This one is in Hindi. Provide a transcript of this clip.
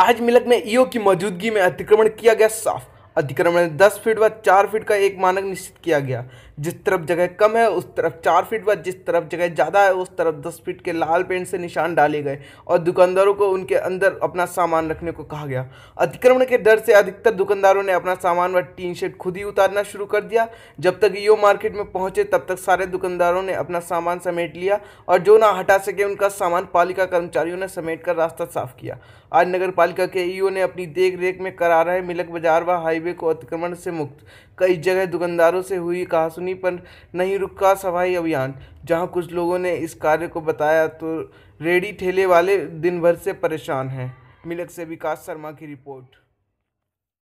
आज मिलक में ईओ की मौजूदगी में अतिक्रमण किया गया साफ। अतिक्रमण में 10 फीट व 4 फीट का एक मानक निश्चित किया गया। जिस तरफ जगह कम है उस तरफ 4 फीट व जिस तरफ जगह ज़्यादा है उस तरफ 10 फीट के लाल पेंट से निशान डाले गए और दुकानदारों को उनके अंदर अपना सामान रखने को कहा गया। अतिक्रमण के डर से अधिकतर दुकानदारों ने अपना सामान व टीन शेड खुद ही उतारना शुरू कर दिया। जब तक ईओ मार्केट में पहुंचे तब तक सारे दुकानदारों ने अपना सामान समेट लिया और जो ना हटा सके उनका सामान पालिका कर्मचारियों ने समेट कर रास्ता साफ किया। आज नगर पालिका के ईओ ने अपनी देख रेख में करा रहे मिलक बाजार व हाईवे को अतिक्रमण से मुक्त। कई जगह दुकानदारों से हुई कहासुनी पर नहीं रुका सफाई अभियान। जहां कुछ लोगों ने इस कार्य को बताया तो रेडी ठेले वाले दिन भर से परेशान हैं। मिलक से विकास शर्मा की रिपोर्ट।